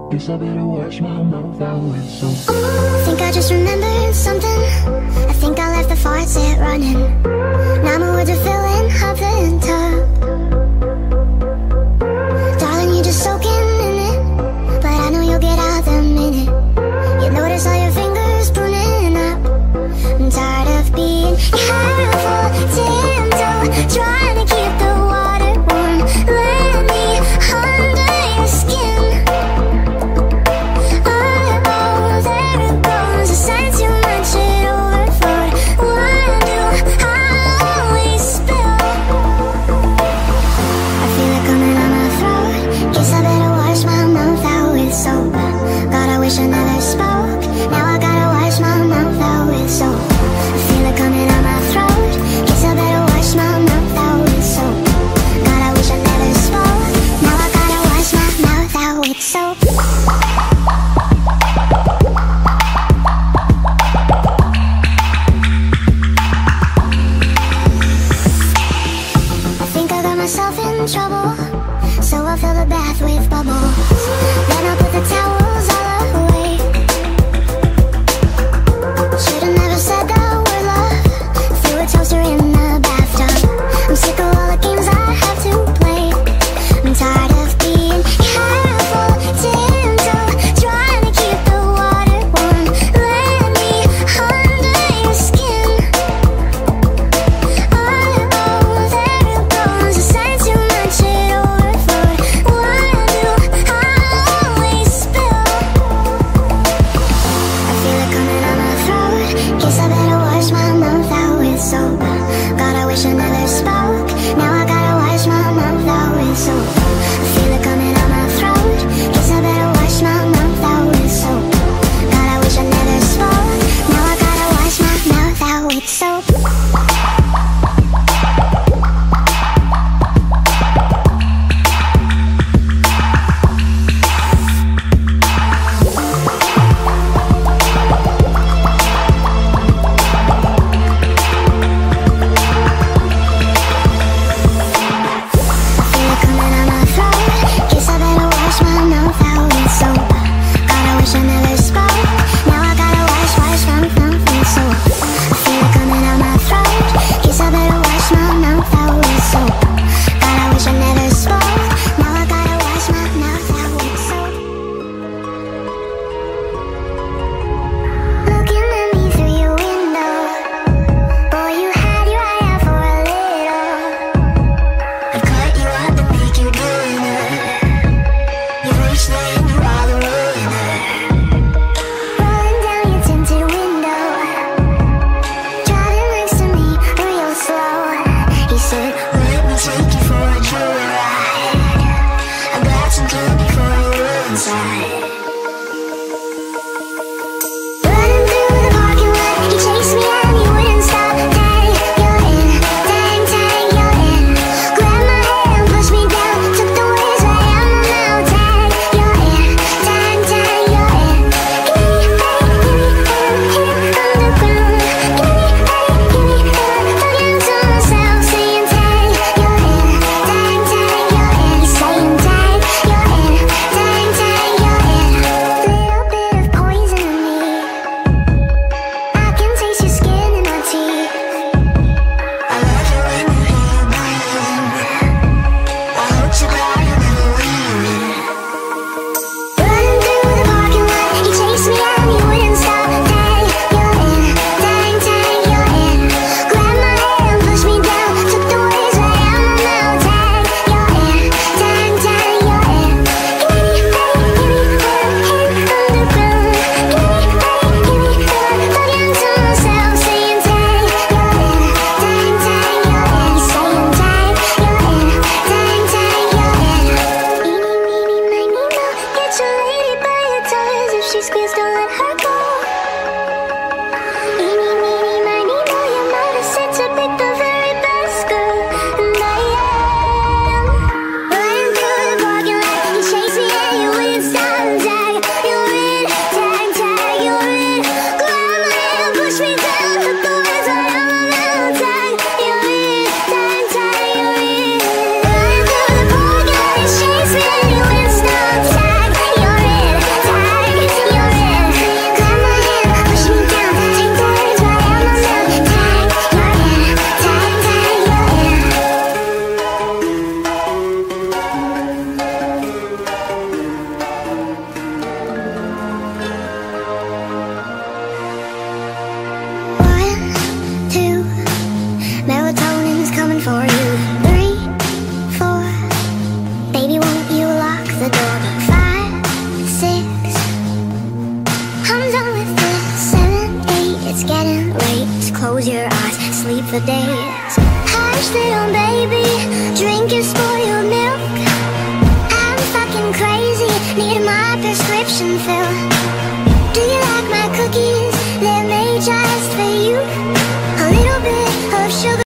Guess I better wash my mouth out with soap. I think I just remembered something. I think I left the faucet running. Now my words are filling up the tub. Darling, you're just soaking in it, but I know you'll get out the minute you notice all your fingers pruning up. I'm tired of being careful, tiptoe, trying to keep the water warm. Let me under your skin. Oh, there it goes. I sense you munch it overflowed. Why do I always spill? I feel it coming on my throat. Guess I better wash my mouth out with soap. God, I wish I never spoke. Now I gotta wash my mouth out with soap. I feel it coming on my throat. Guess I better wash my mouth out with soap. God, I wish I never spoke. Now I gotta wash my mouth out with soap. I think I got myself in trouble, so I'll fill the bath with bubbles. Then I'll put the towels all away. Should've never said that word love. Threw a toaster in the bathtub. I'm sick of all the games I have to play. I'm tired of being careful, tiptoe, trying to keep the water warm. Let me under your skin. Oh, there it goes. I sense you munch it overflowed. Why do I always spill? I feel it coming on my throat. Guess I better wash my mouth out with soap. God, I wish I never spoke. Now I gotta wash my mouth out with soap. I feel it coming on my throat. Guess I better wash my mouth out with soap. God, I wish I never spoke. Now I gotta wash my mouth out with soap. Throat. yes. Hush little baby, drink your spoiled milk. I'm fucking crazy, need my prescription filled.